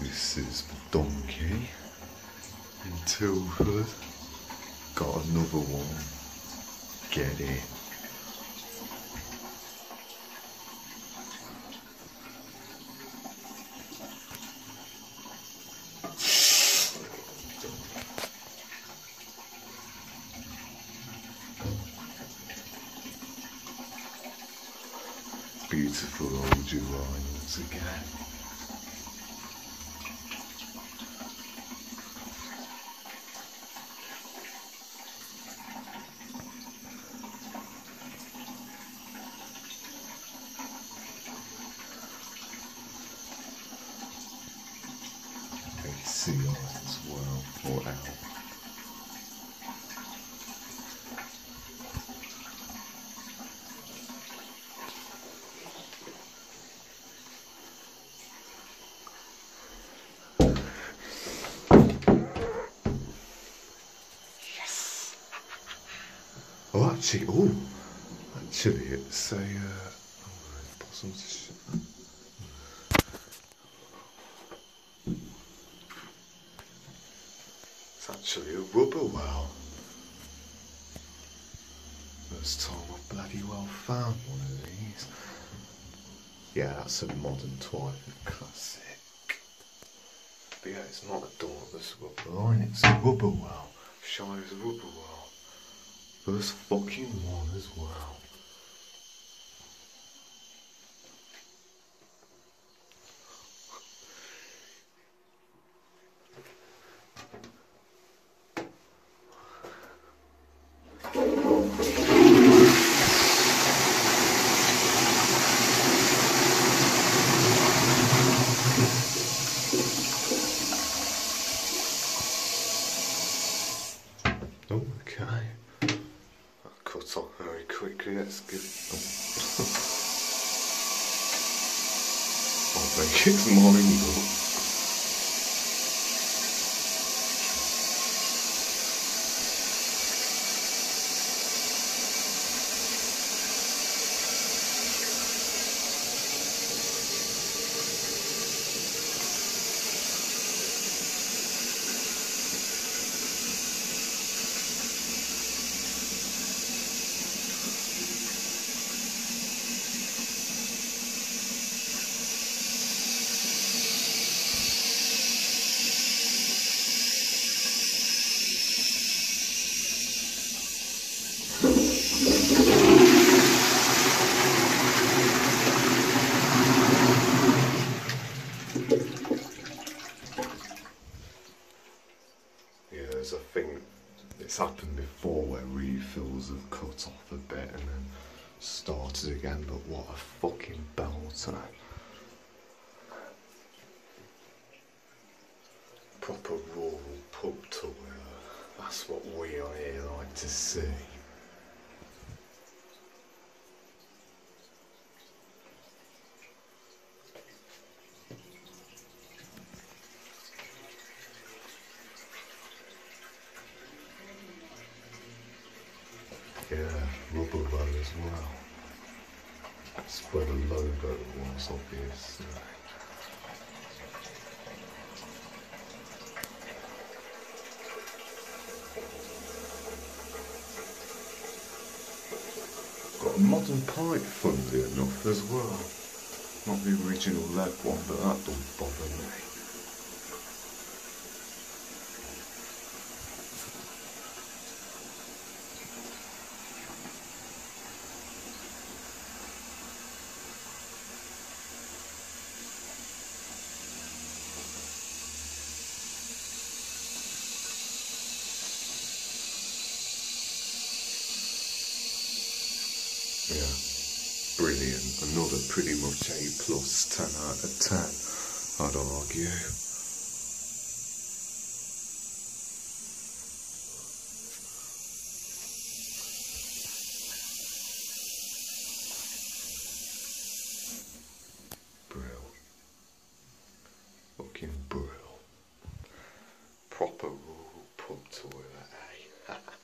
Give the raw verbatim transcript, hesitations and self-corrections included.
This is Donkey in Tilford. Got another one. Get in. Beautiful old geraniums again. Sea eyes as well, or out. Yes! Oh, actually, oh, actually, it's a, uh, oh, possums. It's actually a rubber well. First time I've bloody well found one of these. Yeah, that's a modern Twilight classic. But yeah, it's not a dauntless rubber line, it's a rubber well. Shire's a rubber well. First fucking one as well. Okay, that cut off very quickly. Let's give it. Oh. I think it's mine though. I think it's happened before where refills have cut off a bit and then started again, but what a fucking belter. Proper rural pub tour, that's what we on here like to see. Yeah, rubber well as well. That's where the logo was, obviously. Got a modern pipe, funnily enough, as well. Not the original lead one, but that don't bother me. Yeah, brilliant. Another pretty much A plus, ten out of ten, I'd argue. Brill. Fucking brill. Proper rural pub toilet, eh?